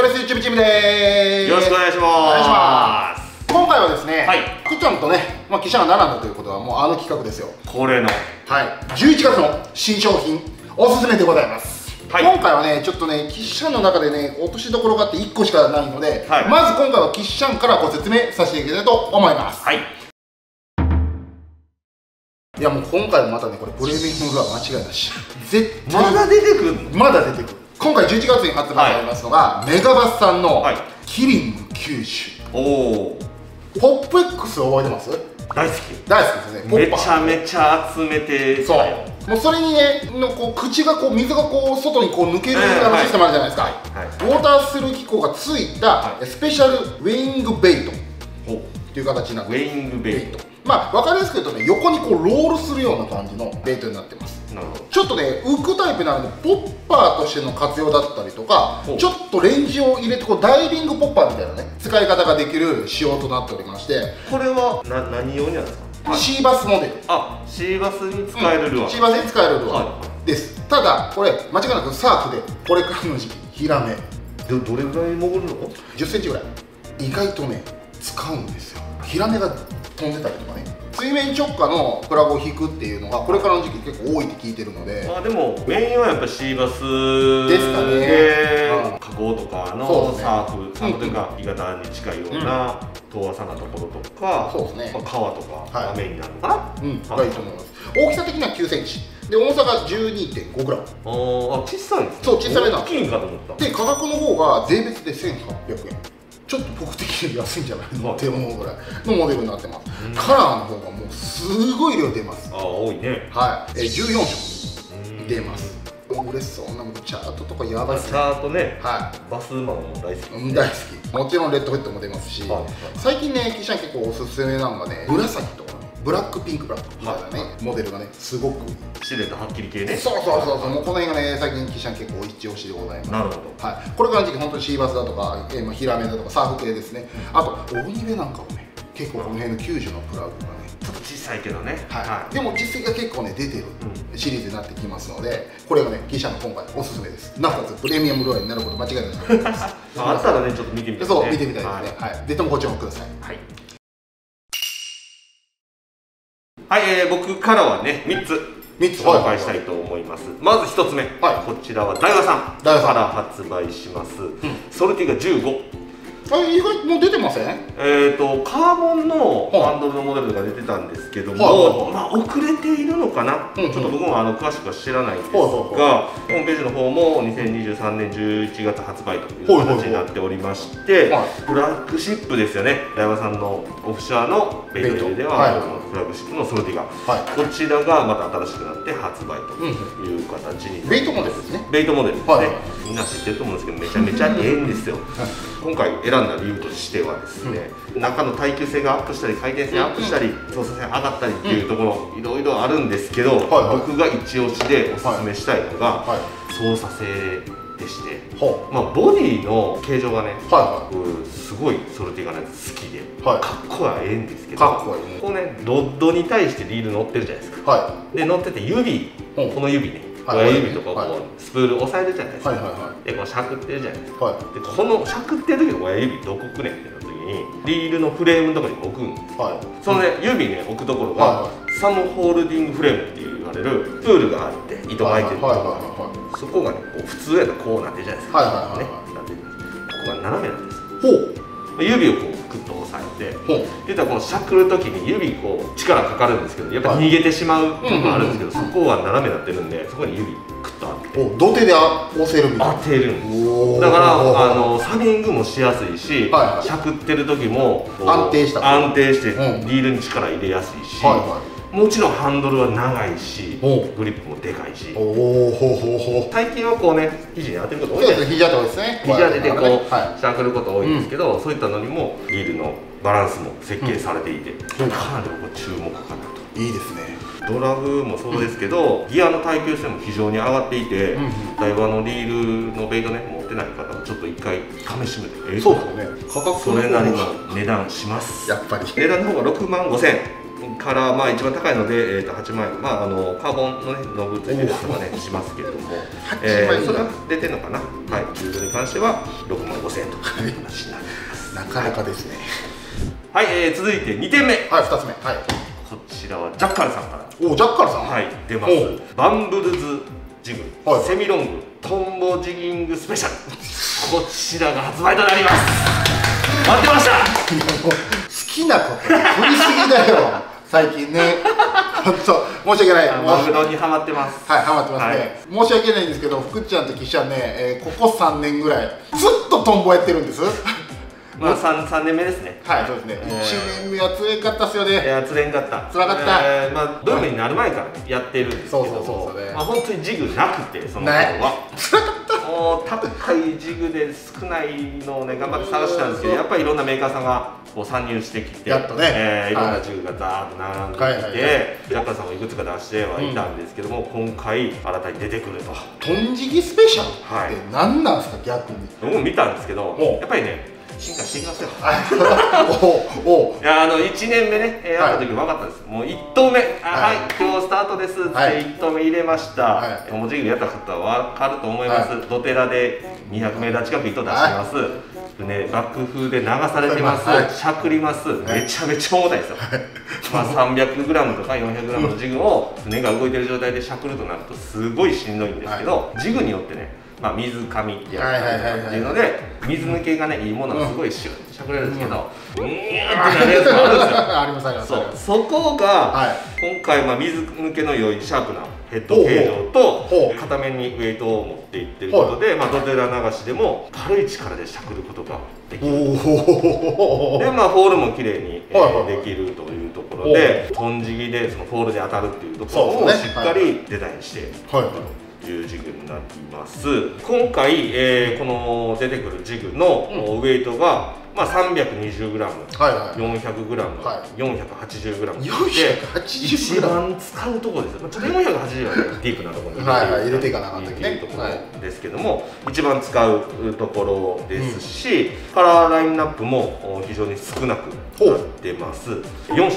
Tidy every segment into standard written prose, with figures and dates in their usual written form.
レス YouTube チームでーす。 よろしくお願いします。 今回はですね、 はい、 くっちゃんとね、記者が並んだということはもうあの企画ですよ。 恒例の 11月の新商品おすすめでございます。はい、今回はね、ちょっとね、キッシャンの中でね、落としどころがあって1個しかないので、はい、まず今回はキッシャンからご説明させていただきたいと思います。はい、いやもう今回もまたね、これプレミアムルアー間違いなし。絶対まだ出てくるの？ まだ出てくる。今回11月に発売されますのが、メガバスさんのキリング90。 おお。 ポップ X 覚えてます？ 大好き。 大好きですね。 めちゃめちゃ集めてたよ。 もうそれにね、こう口がこう水がこう外にこう抜けるシステムあるじゃないですか。ウォータースルー機構がついたスペシャルウェイングベイトっていう形になってます。 ウェイングベイト。 まあ分かりやすく言うとね、横にこうロールするような感じのベイトになってます。なるほど。ちょっとね、浮くタイプなのでポッパーとしての活用だったりとか、ちょっとレンジを入れてこうダイビングポッパーみたいなね使い方ができる仕様となっておりまして、 これは何用になんですか？ シーバスモデル。 あ、シーバスに使えるルアー。 シーバスに使えるルアーです。ただこれ間違いなくサーフでこれからの時期ヒラメどれぐらい潜るの ？10センチぐらい。意外とね使うんですよ。ヒラメが飛んでたりとかね、水面直下のプラグを引くっていうのがこれからの時期結構多いって聞いてるので、 まあでもメインはやっぱシーバスですかね。 河口とかのサーフというか干潟に近いような遠浅なところとか、川とかがメインになるのかな。 がいいと思います。大きさ的には9センチで重さが 12.5 グラム。 あ、小さいですね。 そう、小さめなんです。 大きいんかと思った。 で価格の方が税別で1800円。ちょっと僕的に安いんじゃないのって思うぐらいのモデルになってます。カラーの方がもうすごい量出ます。 あ、多いね。 はい、14色出ます。嬉しそうなチャートとかやばいですね。 チャートね。 はい。 バスマンも大好き。 大好き。もちろんレッドヘッドも出ますし、最近ね、キッシャン結構おすすめなのがね、紫とかブラックピンクブラックみたいなねモデルがねすごくシルエットはっきり系ね。 そう、もうこの辺がね最近キッシャン結構一押しでございます。 なるほど。 はい、これからの時期本当にシーバスだとかヒラメだとかサーフ系ですね。あとオニベなんかもね結構この辺の90のプラグがねちょっと小さいけどね。 はい。でも実績が結構ね出てるシリーズになってきますので、これがねキッシャンの今回おすすめです。なおかつプレミアムルアーになること間違いないと思います。 あったらねちょっと見てみたいですね。 そう見てみたいですね。はい。でともご注目ください。はい。 はい、僕からはね3つ紹介したいと思います。まず1つ目、こちらはダイワさんから発売しますソルティガ15。 意外もう出てません？ カーボンのハンドルのモデルが出てたんですけども、まあ遅れているのかな、ちょっと僕も詳しくは知らないんですが、ホームページの方も2023年11月発売という形になっておりまして、フラッグシップですよね。ダイワさんのオフシャーのベイトではフラッグシップのソルティガ、こちらがまた新しくなって発売という形に、 ベイトモデルですね。 ベイトモデルですね。みんな知ってると思うんですけどめちゃめちゃええんですよ。今回選んだ理由としてはですね、中の耐久性がアップしたり回転性アップしたり操作性上がったりっていうところいろいろあるんですけど、僕が一押しでおすすめしたいのが操作性でして、まあボディの形状がねすごいソルティガのやつ好きでかっこはええんですけど、こうねロッドに対してリール乗ってるじゃないですか。で乗ってて指、この指ね親指とかこうスプール押さえるじゃないですか。でこうしゃくってるじゃないですか。でこのしゃくってる時の親指どこくねんってなった時にリールのフレームのとこに置くんです。そのね指ね置くところがサムホールディングフレームって言われるプールがあって糸が開いてるところ、そこがねこう普通やったらこうなってるじゃないですか。ねなってるんです。ここが斜めなんですよ。指をこうクッと押さえて、言ったらこのしゃくる時に指こう力かかるんですけどやっぱ逃げてしまう部分があるんですけど、そこは斜めになってるんでそこに指クッと当てて土手で押せるみたいな。 当てるんです。だからサミングもしやすいし、しゃくってる時も安定してリールに力入れやすいし、もちろんハンドルは長いしグリップもでかいし、最近はこうね肘に当てること多いですね。 肘当て多いですね。 肘当ててこうしゃくること多いんですけど、そういったのにもリールのバランスも設計されていてかなり僕注目かなと。 いいですね。 ドラグもそうですけどギアの耐久性も非常に上がっていて、ダイワのリールのベイトね持ってない方はちょっと一回試してみて。 そうですね。価格それなりの値段します。 やっぱり値段の方が6万5000円。 からまあ一番高いので、8万円、まあカーボンのねノブついてるやつとかねしますけれども、それは出てるのかな。はい、フードに関しては6万5千円という話になります。 なかなかですね。 はい、続いて2点目。 はい、2つ目。はい。 こちらはジャッカルさんから。 お、ジャッカルさん。 はい、出ます。バンブルズジグ、セミロングトンボジギングスペシャル。こちらが発売となります。待ってました。 好きなこと振りすぎだよ。最近ね。本当申し訳ない。 マグロにハマってます。 はい、ハマってますね。申し訳ないんですけど、福ちゃんと岸ちゃんね、ここ3年ぐらいずっとトンボやってるんです。 まあ3年目ですね。 はい、そうですね。1年目は辛かったっすよね。 いや、辛かった。 辛かった。 まあブームになる前からねやってるんですけども、まあ本当にジグなくて、その頃は辛かった。もう高いジグで少ないのをね頑張って探したんですけど、やっぱりいろんなメーカーさんがこう参入してきて、 やっとね、 いろんなジグがザーッと並んできて、ジャッカルさんもいくつか出してはいたんですけども、今回新たに出てくると。 トンジギスペシャルって何なんですか、逆に。 僕も見たんですけど、やっぱりね進化していきますよ。いや1年目ねやった時分かったんです。もう1投目はい今日スタートですって1投目入れました。トンボジグやった方は分かると思います。ドテラで200メーター近く糸出してます。船爆風で流されてます。しゃくります。めちゃめちゃ重たいですよ。まあ 300g とか 400g のジグを船が動いてる状態でしゃくるとなるとすごいしんどいんですけど、ジグによってねまあ水上ってやったりっていうので水抜けがねいいものはすごいシュッとしゃくれるんですけど、ってなるやつもあるんですよ。 ありますあります。 そこが今回まあ水抜けの良いシャープなヘッド形状と片面にウェイトを持っていってることで、まあドテラ流しでも軽い力でしゃくることができる。でまあフォールも綺麗にできるというところで、トンジギでそのフォールで当たるっていうところをしっかりデザインしていると。いうジグになります。今回、この出てくるジグのウェイトが、まあ 320g、400g、480g で一番使うところですよ。ちょっと480はねディープなところに入れていかなかったっていうところですけども、一番使うところですし、カラーラインナップも非常に少なくなってます。4色です。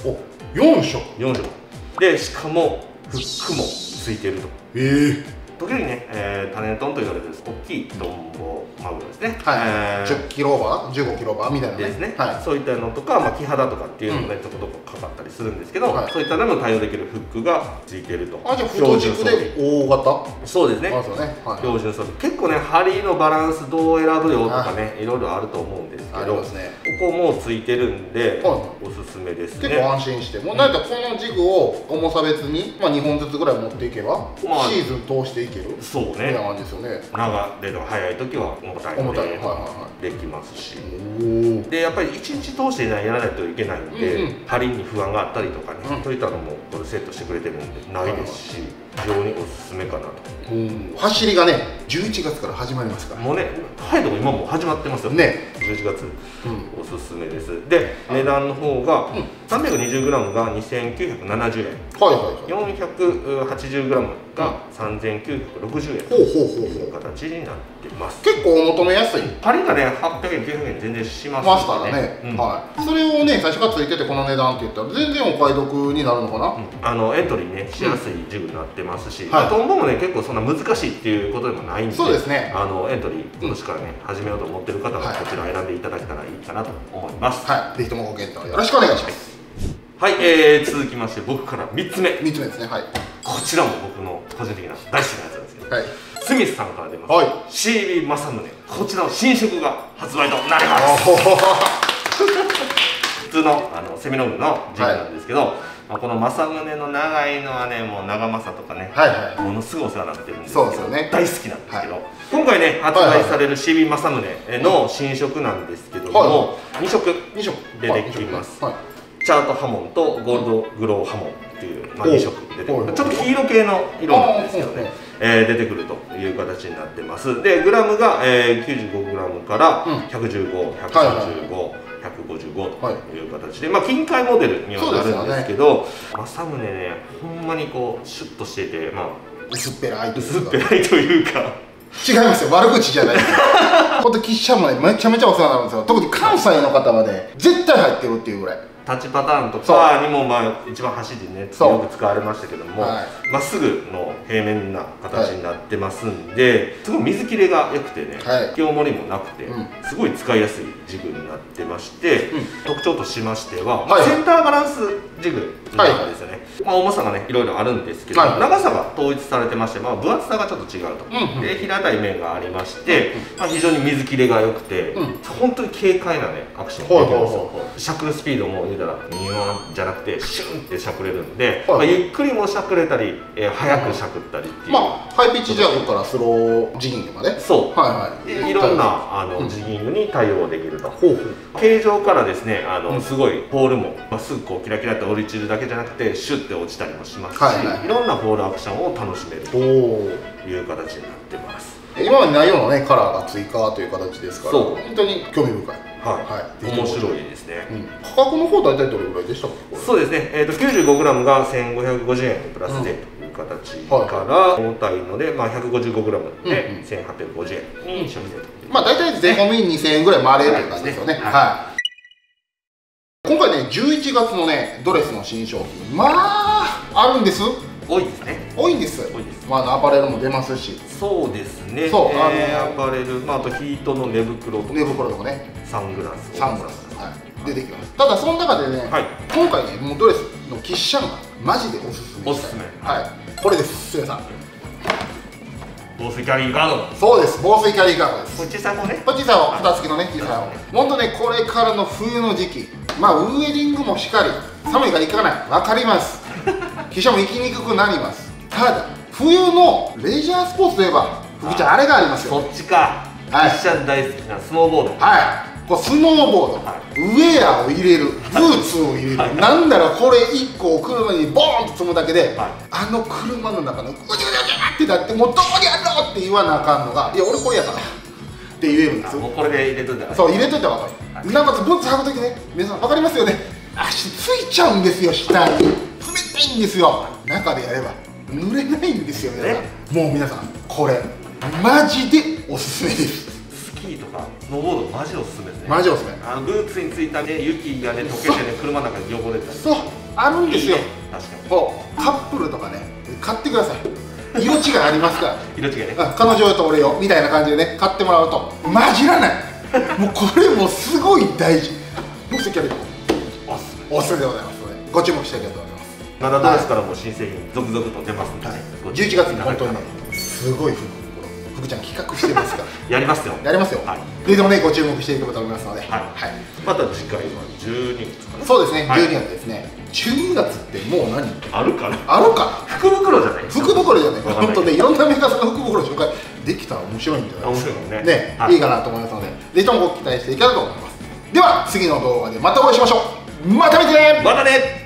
4色 4色で、しかもフックもついていると。時々ね、種トンと言われる大きいトンボマグロですね。 10キロオーバー、15キロオーバーみたいなですね。そういったのとか、まあ木肌とかっていうのもね、ちょこちょこかかったりするんですけど、そういったのも対応できるフックがついていると。 じゃあ太軸で大型。 そうですね。標準装備。結構ね、針のバランスどう選ぶよとかね、いろいろあると思うんですけど、ここもついてるんでおすすめですね。 結構安心して、もうなんかこのジグを重さ別にまあ2本ずつぐらい持っていけばシーズン通していける。 そうね。 な感じですよね。 長でとか早い時は重たいのでできますし、でやっぱり1日通してやらないといけないんで、針に不安があったりとかね、そういったのもこれセットしてくれてるんでないですし、非常におすすめかなと。 走りがね11月から始まりますから、 もうね早いとこ今もう始まってますよね。11月おすすめです。で値段の方が 320g が2970円、480g が3960円という形になってます。 結構お求めやすい。 針がね800円900円全然しますからね。それをね最初からついててこの値段って言ったら全然お買い得になるのかな。 エントリーねしやすいジグになってますし、トンボもね結構そんな難しいっていうことでもないんで、そうですね。エントリー今年からね始めようと思ってる方はこちらを選んでいただけたらいいかなと思います。 はい、ぜひともご検討よろしくお願いします。 はい、続きまして僕から3つ目。 3つ目ですね。はい。 こちらも僕の個人的な大好きなやつなんですけど、スミスさんから出ます CB 正宗、こちらの新色が発売となります。普通のセミロングのジグなんですけど、この正宗の長いのはねもう長政とかねものすごいお世話になってるんですけど、大好きなんですけど、今回ね発売される CB 正宗の新色なんですけども2色出てきます。チャートハモンとゴールドグローハモンっていう2色出てくる、ちょっと黄色系の色なんですけどね、出てくるという形になってます。でグラムが 95g から115、135、155という形で、まあ近海モデルにはなるんですけど、正宗ねほんまにこうシュッとしてて、まあ薄っぺらいというか違いますよ、悪口じゃないです。本当、岸ちゃんもねめちゃめちゃお世話になるんですよ。特に関西の方はね絶対入ってるっていうぐらい。 タッチパターンとかにも一番走りねよく使われましたけども、まっすぐの平面な形になってますんで、すごい水切れが良くてね、清盛りもなくてすごい使いやすいジグになってまして、特徴としましてはセンターバランスジグなんですよね。重さがねいろいろあるんですけど、長さが統一されてまして、分厚さがちょっと違うと。で平たい面がありまして、非常に水切れが良くて、本当に軽快なねアクションができるんですよ。しゃくるスピードも言うたらニワンじゃなくてシュンってしゃくれるんで、ゆっくりもしゃくれたり速くしゃくったりっていう、 ハイピッチジャグからスロージギングまで、 そういろんなジギングに対応できると。形状からですねすごいポールもまっすぐこうキラキラって降り散るだけじゃなくてシュッて落ちたりもしますし、いろんなポールアクションを楽しめるという形になってます。 今までないようなねカラーが追加という形ですから、本当に興味深い。 面白いですね。 価格の方大体どれぐらいでしたっけ？ そうですね。95g が1550円プラス税という形から重たいので、155g で1850円に消費税と。 大体税込み2000円ぐらい回れるという感じですよね。今回ね11月のねドレスの新商品あるんです。 多いですね。 多いんです。アパレルも出ますし。 そうですね。アパレル、あとヒートの寝袋とかね、 サングラス出てきます。ただその中でね、今回ねもうドレスのキッシャンがマジでおすすめ。これです。すやさん。 防水キャリーガード。 そうです。防水キャリーガードです。 こっちさんもね。 こっちさんは蓋付きのね、小さい方。本当ねこれからの冬の時期、ウエディングもしっかり寒いから行かない。わかります。汽車も行きにくくなります。ただ冬のレジャースポーツといえば福ちゃんあれがありますよ。 そっちか。汽車大好きなスノーボード。 これスノーボード、ウェアを入れる、ブーツを入れる、なんならこれ1個を車にボーンと積むだけで、車の中のぐちゃぐちゃぐちゃってなって、もうどこにあるのって言わなあかんのが、いや俺これやからって言えるんですよ。 もうこれで入れといたら。 そう入れといたら分かる。なおかつブーツ履くときね、皆さん分かりますよね、足ついちゃうんですよ。下に冷たいんですよ。中でやれば濡れないんですよ皆さん。もう皆さんこれマジでおすすめです。 スキーとかスノーボードマジおすすめですね。 マジおすすめ。 ブーツについたね雪がね溶けてね車の中に汚れたり。 そうあるんですよ。 確かに。 カップルとかね買ってください。色違いありますから。 色違いね。 彼女と俺よみたいな感じでね買ってもらうと混じらない。もうこれもすごい大事。防水キャリーおすすめでございますのでご注目していただきたいと思います。 まだドレスからも新製品続々と出ますので、 11月に本当にねすごい福ちゃん企画してますからやりますよ。 やりますよ。でもねご注目していただけたと思いますので、 また次回は12月かな。 そうですね、12月ですね。12月ってもう何あるかな。 福袋じゃない。 福袋じゃない。本当ねいろんなメーカーさんの福袋紹介できたら面白いんじゃないですかね。いいかなと思いますので、ぜひともご期待していただけたらと思います。では次の動画でまたお会いしましょう。また見てね。 またね。